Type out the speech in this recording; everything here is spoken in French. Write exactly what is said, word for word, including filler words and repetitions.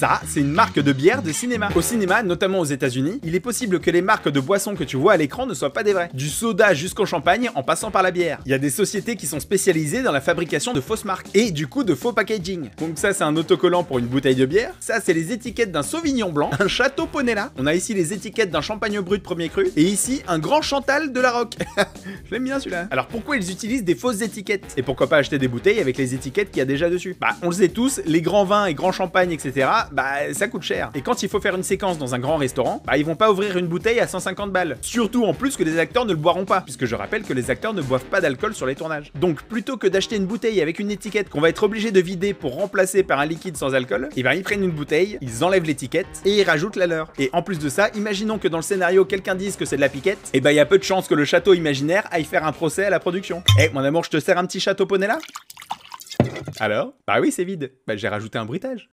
Ça, c'est une marque de bière de cinéma. Au cinéma, notamment aux États-Unis, il est possible que les marques de boissons que tu vois à l'écran ne soient pas des vraies. Du soda jusqu'au champagne en passant par la bière. Il y a des sociétés qui sont spécialisées dans la fabrication de fausses marques et du coup de faux packaging. Donc ça, c'est un autocollant pour une bouteille de bière. Ça, c'est les étiquettes d'un Sauvignon blanc, un Château Ponella. On a ici les étiquettes d'un champagne brut premier cru et ici un Grand Chantal de la Roque. Je l'aime bien celui-là. Alors pourquoi ils utilisent des fausses étiquettes? Et pourquoi pas acheter des bouteilles avec les étiquettes qu'il y a déjà dessus? Bah, on le sait tous, les grands vins et grands champagnes, et cetera, bah, ça coûte cher. Et quand il faut faire une séquence dans un grand restaurant, bah, ils vont pas ouvrir une bouteille à cent cinquante balles. Surtout en plus que les acteurs ne le boiront pas, puisque je rappelle que les acteurs ne boivent pas d'alcool sur les tournages. Donc, plutôt que d'acheter une bouteille avec une étiquette qu'on va être obligé de vider pour remplacer par un liquide sans alcool, et ben ils prennent une bouteille, ils enlèvent l'étiquette et ils rajoutent la leur. Et en plus de ça, imaginons que dans le scénario quelqu'un dise que c'est de la piquette, et ben il y a peu de chances que le château imaginaire aille faire un procès à la production. Eh, mon amour, je te sers un petit Château Ponella? Alors? Bah oui, c'est vide. Bah j'ai rajouté un bruitage.